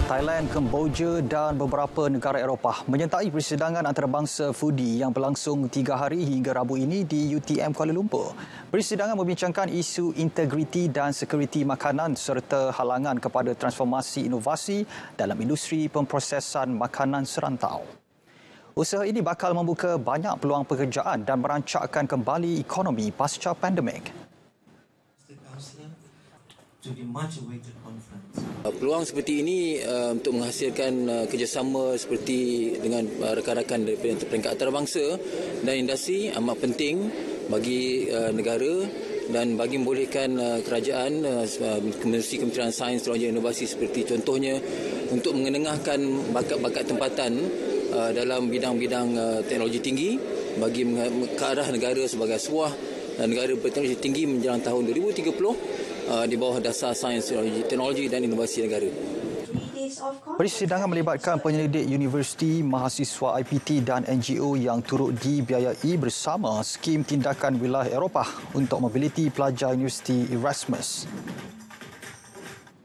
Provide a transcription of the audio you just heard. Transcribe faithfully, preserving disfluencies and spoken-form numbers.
Thailand, Kemboja dan beberapa negara Eropah menyertai persidangan antarabangsa Foodie yang berlangsung tiga hari hingga Rabu ini di U T M Kuala Lumpur. Persidangan membincangkan isu integriti dan sekuriti makanan serta halangan kepada transformasi inovasi dalam industri pemprosesan makanan serantau. Usaha ini bakal membuka banyak peluang pekerjaan dan merancakkan kembali ekonomi pasca pandemik. Peluang seperti ini uh, untuk menghasilkan uh, kerjasama seperti dengan uh, rakan-rakan daripada peringkat antarabangsa dan industri amat penting bagi uh, negara dan bagi membolehkan uh, kerajaan uh, Ministeri Kementerian Sains, Teknologi dan Inovasi seperti contohnya untuk mengenengahkan bakat-bakat tempatan uh, dalam bidang-bidang uh, teknologi tinggi bagi ke arah negara sebagai sebuah uh, negara berteknologi tinggi menjelang tahun dua ribu tiga puluh di bawah dasar sains, teknologi dan inovasi negara. Persidangan melibatkan penyelidik universiti, mahasiswa I P T dan N G O yang turut dibiayai bersama skim tindakan wilayah Eropah untuk mobiliti pelajar Universiti Erasmus.